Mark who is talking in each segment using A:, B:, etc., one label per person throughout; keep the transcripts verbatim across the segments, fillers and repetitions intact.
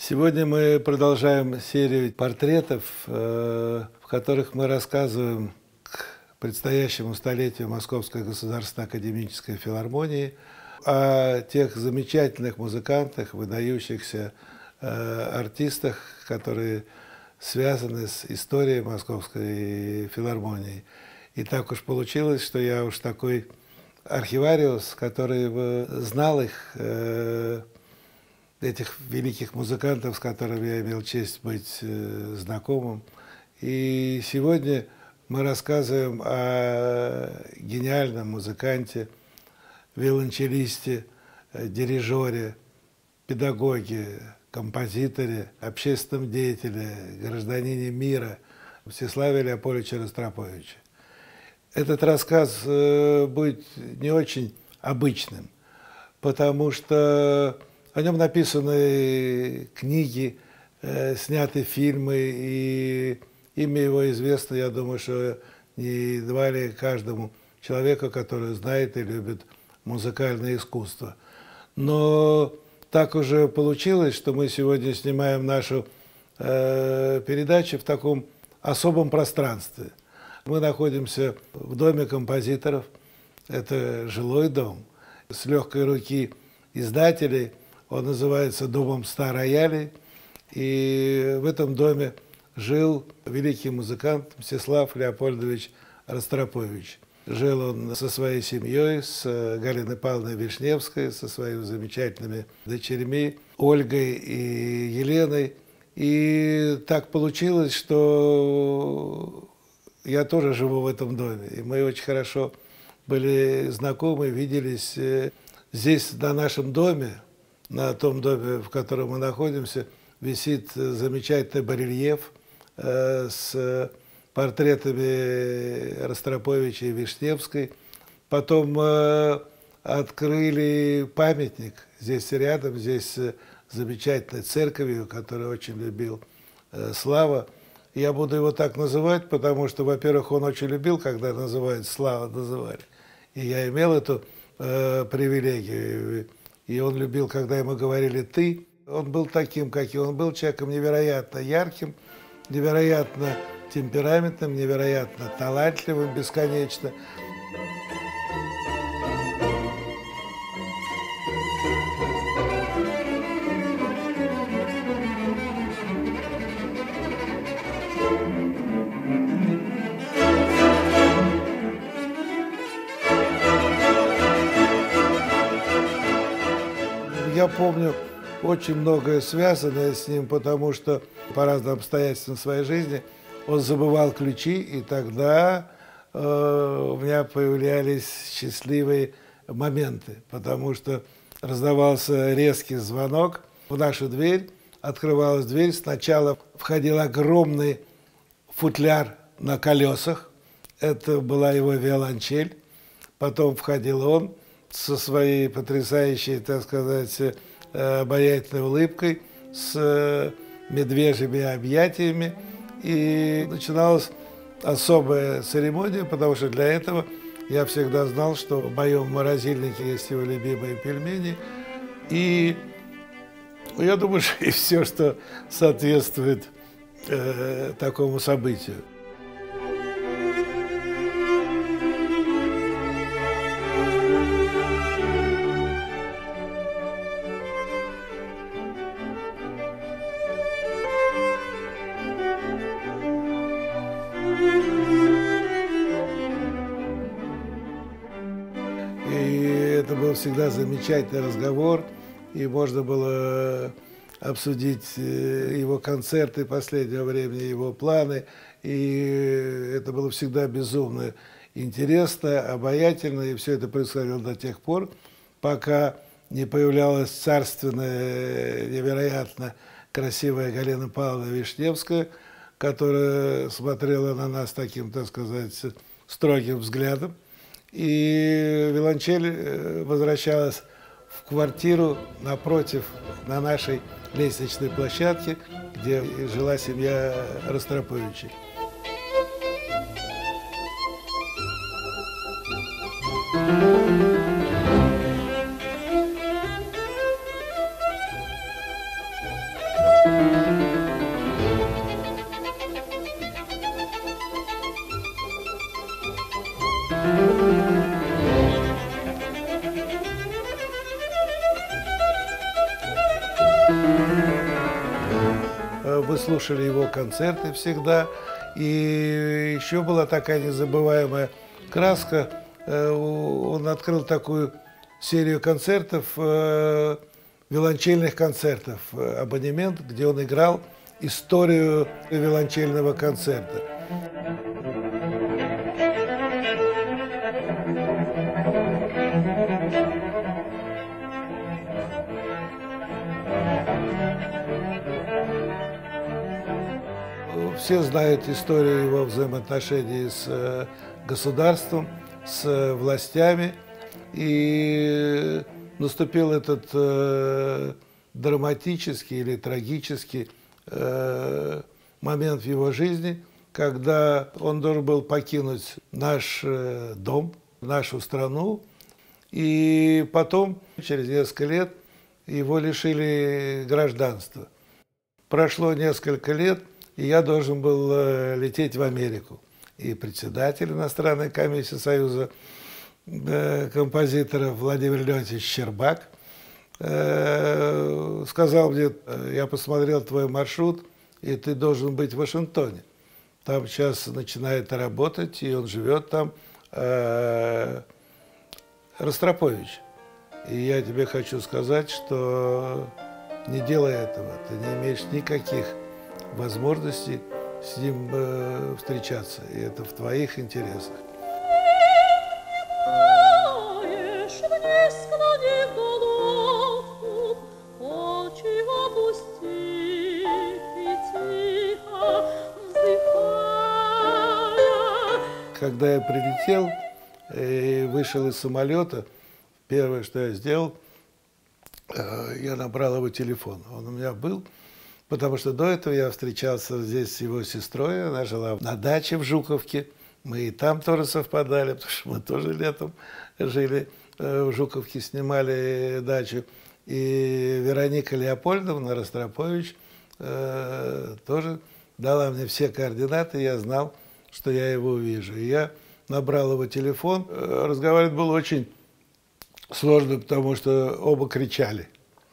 A: Сегодня мы продолжаем серию портретов, в которых мы рассказываем к предстоящему столетию Московской государственной академической филармонии о тех замечательных музыкантах, выдающихся артистах, которые связаны с историей Московской филармонии. И так уж получилось, что я уж такой архивариус, который знал их, этих великих музыкантов, с которыми я имел честь быть э, знакомым. И сегодня мы рассказываем о гениальном музыканте, виолончелисте, э, дирижере, педагоге, композиторе, общественном деятеле, гражданине мира Мстиславе Леопольдовиче Ростроповиче. Этот рассказ э, будет не очень обычным, потому что о нем написаны книги, э, сняты фильмы, и имя его известно, я думаю, что не едва ли каждому человеку, который знает и любит музыкальное искусство. Но так уже получилось, что мы сегодня снимаем нашу э, передачу в таком особом пространстве. Мы находимся в доме композиторов, это жилой дом, с легкой руки издателей. Он называется «Домом ста роялей», и в этом доме жил великий музыкант Мстислав Леопольдович Ростропович. Жил он со своей семьей, с Галиной Павловной Вишневской, со своими замечательными дочерьми Ольгой и Еленой. И так получилось, что я тоже живу в этом доме, и мы очень хорошо были знакомы, виделись здесь, на нашем доме. На том доме, в котором мы находимся, висит замечательный барельеф э, с портретами Ростроповича и Вишневской. Потом э, открыли памятник здесь рядом, здесь замечательной церковью, которую очень любил э, Слава. Я буду его так называть, потому что, во-первых, он очень любил, когда называют Слава, называли. И я имел эту э, привилегию. И он любил, когда ему говорили «ты». Он был таким, как и он был, человеком невероятно ярким, невероятно темпераментным, невероятно талантливым, бесконечно. Я помню очень многое связанное с ним, потому что по разным обстоятельствам своей жизни он забывал ключи, и тогда э, у меня появлялись счастливые моменты, потому что раздавался резкий звонок в нашу дверь, открывалась дверь, сначала входил огромный футляр на колесах, это была его виолончель, потом входил он со своей потрясающей, так сказать, обаятельной улыбкой, с медвежьими объятиями. И начиналась особая церемония, потому что для этого я всегда знал, что в моем морозильнике есть его любимые пельмени. И я думаю, что и все, что соответствует э, такому событию. Это был всегда замечательный разговор, и можно было обсудить его концерты последнего времени, его планы, и это было всегда безумно интересно, обаятельно, и все это происходило до тех пор, пока не появлялась царственная, невероятно красивая Галина Павловна Вишневская, которая смотрела на нас таким, так сказать, строгим взглядом. И виолончель возвращалась в квартиру напротив, на нашей лестничной площадке, где жила семья Ростроповичей. Мы слушали его концерты всегда. И еще была такая незабываемая краска. Он открыл такую серию концертов, виолончельных концертов, абонемент, где он играл историю виолончельного концерта. Все знают историю его взаимоотношений с государством, с властями. И наступил этот э, драматический или трагический э, момент в его жизни, когда он должен был покинуть наш э, дом, нашу страну. И потом, через несколько лет, его лишили гражданства. Прошло несколько лет, и я должен был э, лететь в Америку. И председатель иностранной комиссии Союза э, композиторов Владимир Леонтьевич Щербак э, сказал мне: я посмотрел твой маршрут, и ты должен быть в Вашингтоне. Там сейчас начинает работать, и он живет там, э, Ростропович. И я тебе хочу сказать, что не делай этого, ты не имеешь никаких возможностей с ним э, встречаться, и это в твоих интересах. Когда я прилетел и вышел из самолета, первое, что я сделал, э, я набрал его телефон. Он у меня был. Потому что до этого я встречался здесь с его сестрой, она жила на даче в Жуковке. Мы и там тоже совпадали, потому что мы тоже летом жили в Жуковке, снимали дачу. И Вероника Леопольдовна Ростропович э, тоже дала мне все координаты, я знал, что я его увижу. И я набрал его телефон. Разговаривать было очень сложно, потому что оба кричали.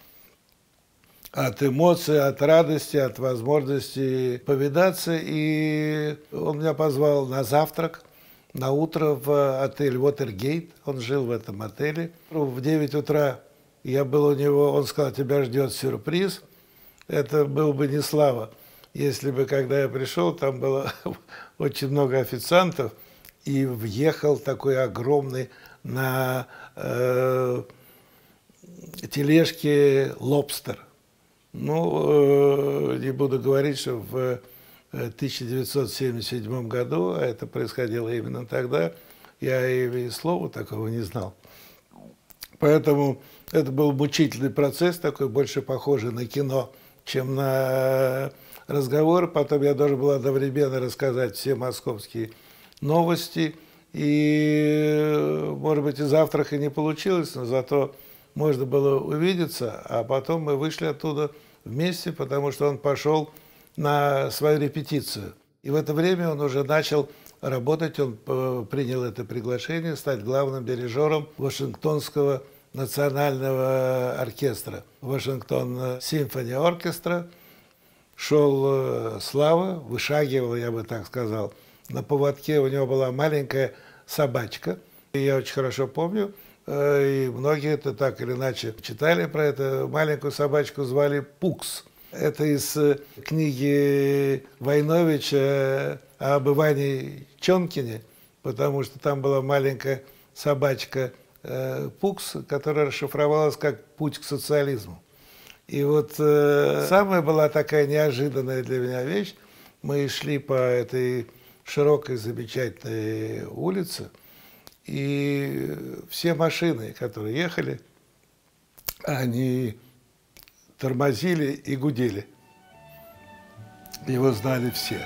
A: От эмоций, от радости, от возможности повидаться. И он меня позвал на завтрак, на утро в отель «Уотергейт». Он жил в этом отеле. В девять утра я был у него, он сказал: тебя ждет сюрприз. Это был бы не слава, если бы, когда я пришел, там было очень много официантов, и въехал такой огромный на э, тележке лобстер. Ну, э, не буду говорить, что в тысяча девятьсот семьдесят седьмом году, а это происходило именно тогда, я и слова такого не знал. Поэтому это был мучительный процесс, такой больше похожий на кино, чем на разговор. Потом я должен был одновременно рассказать все московские новости. И, может быть, и завтрак и не получилось, но зато можно было увидеться. А потом мы вышли оттуда вместе, потому что он пошел на свою репетицию. И в это время он уже начал работать, он принял это приглашение стать главным дирижером Вашингтонского национального оркестра. Вашингтон Симфони Оркестра. Шел Слава, вышагивал, я бы так сказал. На поводке у него была маленькая собачка. И я очень хорошо помню, и многие это так или иначе читали про это. Маленькую собачку звали Пукс. Это из книги Войновича об Иване Чонкине, потому что там была маленькая собачка Пукс, которая расшифровалась как «Путь к социализму». И вот э, самая была такая неожиданная для меня вещь. Мы шли по этой широкой, замечательной улице, и все машины, которые ехали, они тормозили и гудели. Его знали все.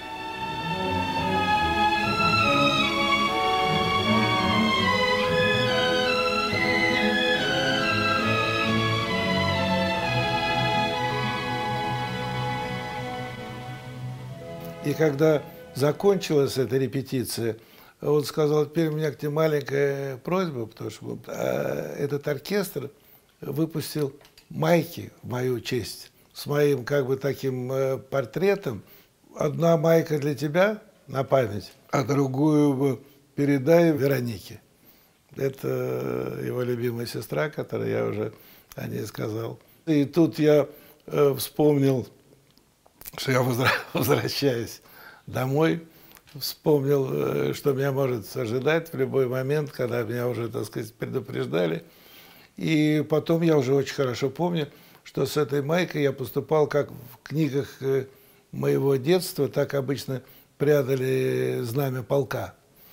A: И когда закончилась эта репетиция, он сказал: теперь у меня к тебе маленькая просьба, потому что этот оркестр выпустил майки в мою честь с моим как бы таким э, портретом. Одна майка для тебя на память, а другую передай Веронике. Это его любимая сестра, которой я уже о ней сказал. И тут я э, вспомнил, что я возра возвращаюсь домой, вспомнил, э, что меня может ожидать в любой момент, когда меня уже, так сказать, предупреждали. И потом я уже очень хорошо помню, что с этой майкой я поступал, как в книгах э, моего детства, так обычно прятали знамя полка.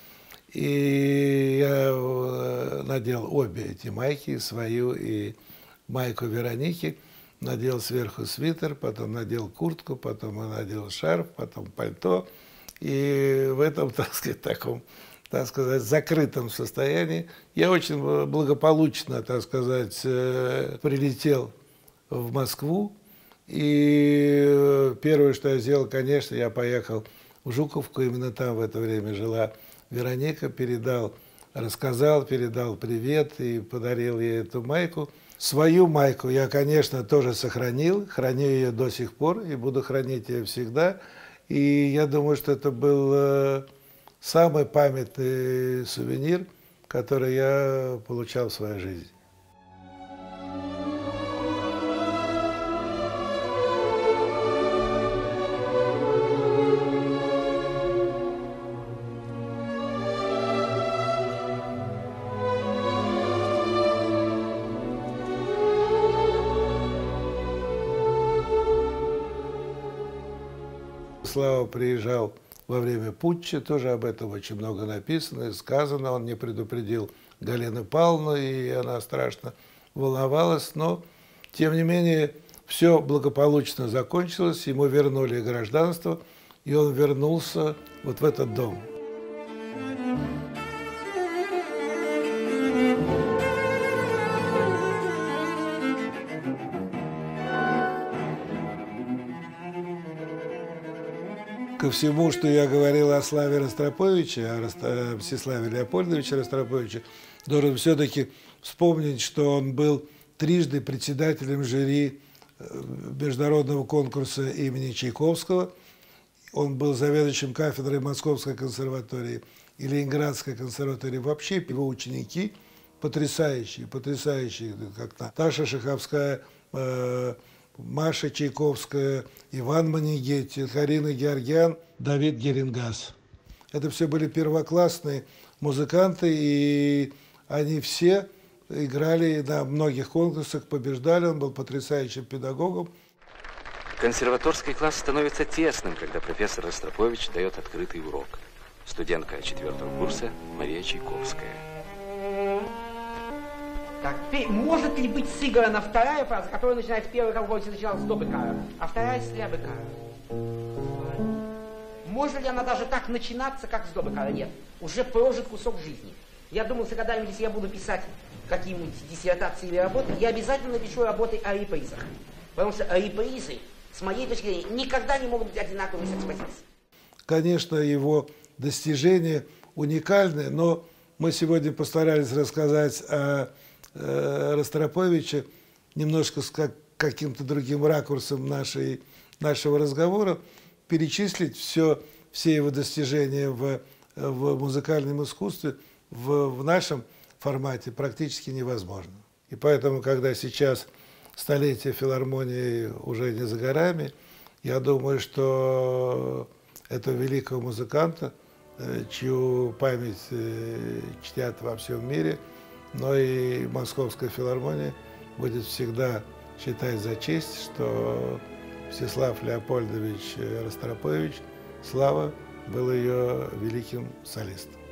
A: И я э, надел обе эти майки, свою и майку Вероники, надел сверху свитер, потом надел куртку, потом надел шарф, потом пальто. И в этом, так сказать, таком, так сказать, закрытом состоянии я очень благополучно, так сказать, прилетел в Москву. И первое, что я сделал, конечно, я поехал в Жуковку, именно там в это время жила Вероника, передал, рассказал, передал привет и подарил ей эту майку. Свою майку я, конечно, тоже сохранил, храню ее до сих пор и буду хранить ее всегда. И я думаю, что это был самый памятный сувенир, который я получал в своей жизни. Слава приезжал во время путча, тоже об этом очень много написано и сказано. Он не предупредил Галину Павловну, и она страшно волновалась. Но, тем не менее, все благополучно закончилось, ему вернули гражданство, и он вернулся вот в этот дом. Ко всему, что я говорил о Славе Ростроповиче, о, Рост... о Мстиславе Леопольдовиче Ростроповиче, должен все-таки вспомнить, что он был трижды председателем жюри международного конкурса имени Чайковского. Он был заведующим кафедрой Московской консерватории и Ленинградской консерватории. Вообще его ученики потрясающие, потрясающие, как Наташа Шаховская, э Маша Чайковская, Иван Манигетти, Карина Георгиан, Давид Герингас. Это все были первоклассные музыканты, и они все играли на многих конкурсах, побеждали. Он был потрясающим педагогом.
B: Консерваторский класс становится тесным, когда профессор Ростропович дает открытый урок. Студентка четвертого курса Мария Чайковская.
C: Так, теперь, может ли быть сыграна вторая фраза, которая начинается первой, как вроде начиналась с до быкара, а вторая с ля быкара? Может ли она даже так начинаться, как с до быкара? Нет. Уже прожит кусок жизни. Я думал, что когда-нибудь, если я буду писать какие-нибудь диссертации или работы, я обязательно напишу работы о репризах. Потому что репризы, с моей точки зрения, никогда не могут быть одинаковыми с экспозицией.
A: Конечно, его достижения уникальны, но мы сегодня постарались рассказать о Ростроповича немножко с как, каким-то другим ракурсом нашей, нашего разговора, перечислить все, все его достижения в, в музыкальном искусстве в, в нашем формате практически невозможно. И поэтому, когда сейчас столетие филармонии уже не за горами, я думаю, что этого великого музыканта, чью память чтят во всем мире, но и Московская филармония будет всегда считать за честь, что Мстислав Леопольдович Ростропович, Слава, был ее великим солистом.